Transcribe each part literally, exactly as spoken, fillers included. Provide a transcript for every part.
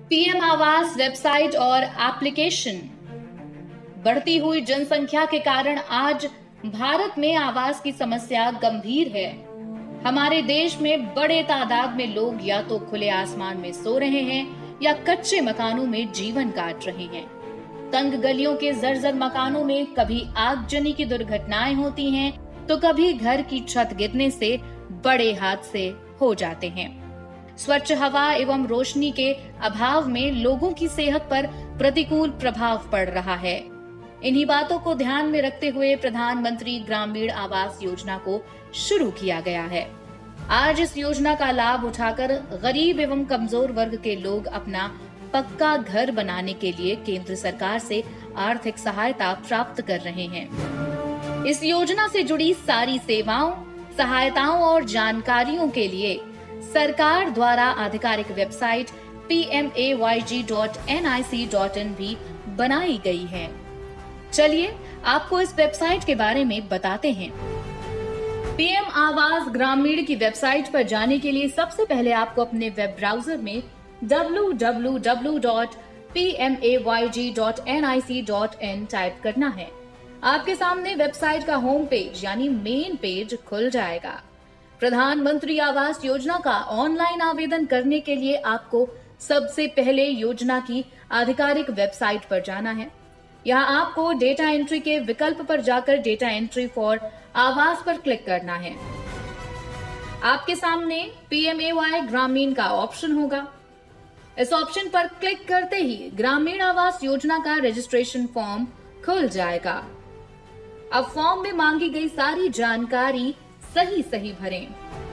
PM आवास website और application. बढ़ती हुई जनसंख्या के कारण आज भारत में आवास की समस्या गंभीर है। हमारे देश में बड़े तादाद में लोग या तो खुले आसमान में सो रहे हैं या कच्चे मकानों में जीवन काट रहे हैं। तंग गलियों के जर्जर मकानों में कभी आगजनी की दुर्घटनाएं होती हैं तो कभी घर की छत गिरने से बड़े हादसे हो जाते हैं। स्वच्छ हवा एवं रोशनी के अभाव में लोगों की सेहत पर प्रतिकूल प्रभाव पड़ रहा है। इन्हीं बातों को ध्यान में रखते हुए प्रधानमंत्री ग्रामीण आवास योजना को शुरू किया गया है। आज इस योजना का लाभ उठाकर गरीब एवं कमजोर वर्ग के लोग अपना पक्का घर बनाने के लिए केंद्र सरकार से आर्थिक सहायता प्राप्त कर रहे हैं। इस योजना से जुड़ी सारी सेवाओं, सहायताओं और जानकारियों के लिए सरकार द्वारा आधिकारिक website P M A Y G dot N I C dot in भी बनाई गई है। चलिए आपको इस वेबसाइट के बारे में बताते हैं। पीएम आवास ग्रामीण की वेबसाइट पर जाने के लिए सबसे पहले आपको अपने वेब ब्राउजर में W W W dot P M A Y G dot N I C dot in type करना है। आपके सामने वेबसाइट का होम पेज यानी मेन पेज खुल जाएगा। प्रधानमंत्री आवास योजना का ऑनलाइन आवेदन करने के लिए आपको सबसे पहले योजना की आधिकारिक वेबसाइट पर जाना है। यहाँ आपको डेटा एंट्री के विकल्प पर जाकर डेटा एंट्री फॉर आवास पर क्लिक करना है। आपके सामने पी एम ए वाई ग्रामीण का ऑप्शन होगा। इस ऑप्शन पर क्लिक करते ही ग्रामीण आवास योजना का रजिस्ट्रेशन फॉर्म खुल जाएगा। अब फॉर्म में मांगी गई सारी जानकारी सही सही भरें।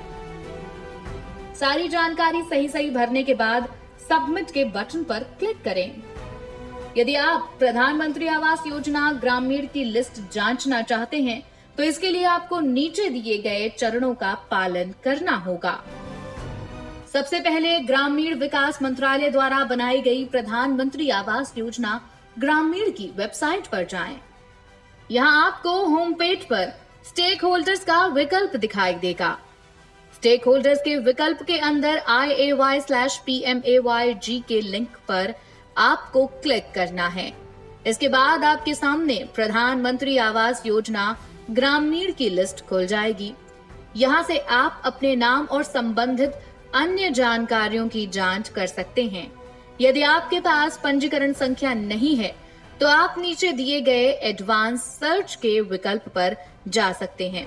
सारी जानकारी सही सही भरने के बाद सबमिट के बटन पर क्लिक करें। यदि आप प्रधानमंत्री आवास योजना ग्रामीण की लिस्ट जांचना चाहते हैं तो इसके लिए आपको नीचे दिए गए चरणों का पालन करना होगा। सबसे पहले ग्रामीण विकास मंत्रालय द्वारा बनाई गई प्रधानमंत्री आवास योजना ग्रामीण की वेबसाइट पर जाएं। यहाँ आपको होम पेज पर स्टेक होल्डर्स का विकल्प दिखाई देगा। स्टेक होल्डर्स के विकल्प के अंदर I A Y slash P M A Y G के लिंक पर आपको क्लिक करना है। इसके बाद आपके सामने प्रधानमंत्री आवास योजना ग्रामीण की लिस्ट खुल जाएगी। यहाँ से आप अपने नाम और संबंधित अन्य जानकारियों की जांच कर सकते हैं। यदि आपके पास पंजीकरण संख्या नहीं है तो आप नीचे दिए गए एडवांस सर्च के विकल्प पर जा सकते हैं।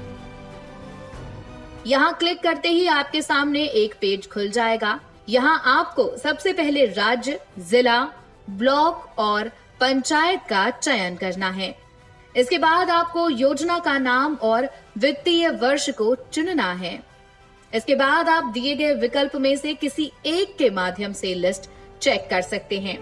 यहाँ क्लिक करते ही आपके सामने एक पेज खुल जाएगा। यहाँ आपको सबसे पहले राज्य, जिला, ब्लॉक और पंचायत का चयन करना है। इसके बाद आपको योजना का नाम और वित्तीय वर्ष को चुनना है। इसके बाद आप दिए गए विकल्प में से किसी एक के माध्यम से लिस्ट चेक कर सकते हैं।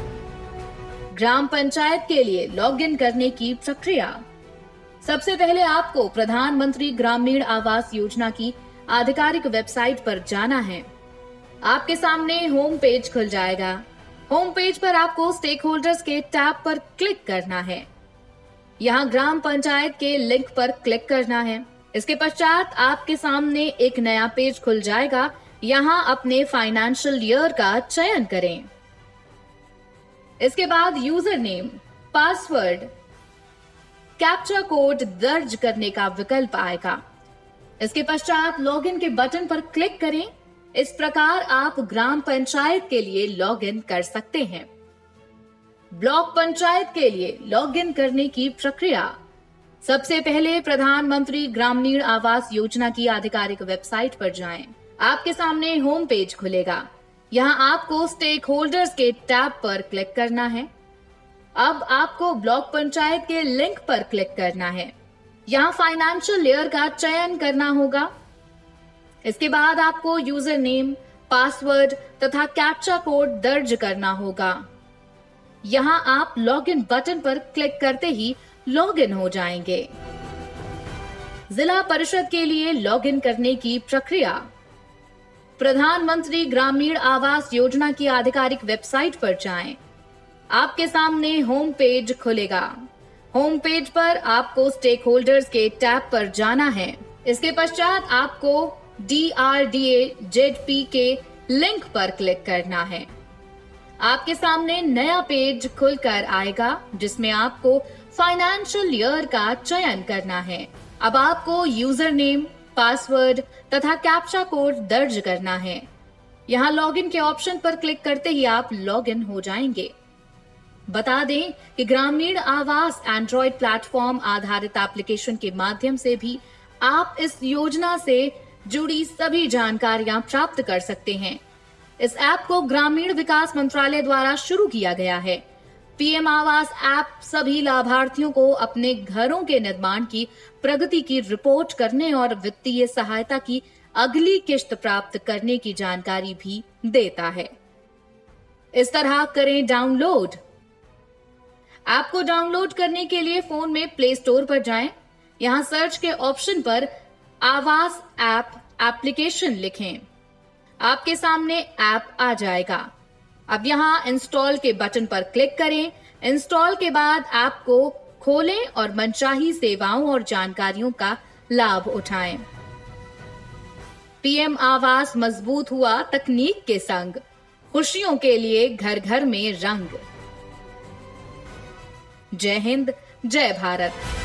ग्राम पंचायत के लिए लॉगिन करने की प्रक्रिया। सबसे पहले आपको प्रधानमंत्री ग्रामीण आवास योजना की आधिकारिक वेबसाइट पर जाना है। आपके सामने होम पेज खुल जाएगा। होम पेज पर आपको स्टेक होल्डर्स के टैब पर क्लिक करना है। यहाँ ग्राम पंचायत के लिंक पर क्लिक करना है। इसके पश्चात आपके सामने एक नया पेज खुल जाएगा। यहाँ अपने फाइनेंशियल ईयर का चयन करें। इसके बाद user name, password, captcha code दर्ज करने का विकल्प आएगा। इसके पश्चात लॉगिन के बटन पर क्लिक करें। इस प्रकार आप ग्राम पंचायत के लिए लॉगिन कर सकते हैं। ब्लॉक पंचायत के लिए लॉगिन करने की प्रक्रिया। सबसे पहले प्रधानमंत्री ग्रामीण आवास योजना की आधिकारिक वेबसाइट पर जाएं। आपके सामने होम पेज खुलेगा। यहाँ आपको स्टेक होल्डर्स के टैब पर क्लिक करना है। अब आपको ब्लॉक पंचायत के लिंक पर क्लिक करना है। यहाँ फाइनेंशियल ईयर का चयन करना होगा। इसके बाद आपको यूजर नेम, पासवर्ड तथा कैप्चा कोड दर्ज करना होगा। यहाँ आप लॉगिन बटन पर क्लिक करते ही लॉगिन हो जाएंगे। जिला परिषद के लिए लॉगिन करने की प्रक्रिया। प्रधानमंत्री ग्रामीण आवास योजना की आधिकारिक वेबसाइट पर जाएं। आपके सामने होम पेज खुलेगा। होम पेज पर आपको स्टेक होल्डर्स के टैब पर जाना है। इसके पश्चात आपको D R D A Z P के लिंक पर क्लिक करना है। आपके सामने नया पेज खुलकर आएगा जिसमें आपको फाइनेंशियल ईयर का चयन करना है। अब आपको यूजर नेम, पासवर्ड तथा कैप्चा कोड दर्ज करना है। यहाँ लॉगिन के ऑप्शन पर क्लिक करते ही आप लॉगिन हो जाएंगे। बता दें कि ग्रामीण आवास एंड्रॉइड प्लेटफॉर्म आधारित एप्लीकेशन के माध्यम से भी आप इस योजना से जुड़ी सभी जानकारियां प्राप्त कर सकते हैं। इस ऐप को ग्रामीण विकास मंत्रालय द्वारा शुरू किया गया है। पीएम आवास ऐप सभी लाभार्थियों को अपने घरों के निर्माण की प्रगति की रिपोर्ट करने और वित्तीय सहायता की अगली किश्त प्राप्त करने की जानकारी भी देता है। इस तरह करें डाउनलोड। ऐप को डाउनलोड करने के लिए फोन में प्ले स्टोर पर जाएं। यहां सर्च के ऑप्शन पर आवास ऐप एप्लीकेशन लिखें। आपके सामने ऐप आ जाएगा। अब यहां इंस्टॉल के बटन पर क्लिक करें। इंस्टॉल के बाद ऐप को खोलें और मनचाही सेवाओं और जानकारियों का लाभ उठाएं। पीएम आवास मजबूत हुआ तकनीक के संग, खुशियों के लिए घर घर में रंग। जय हिंद, जय भारत।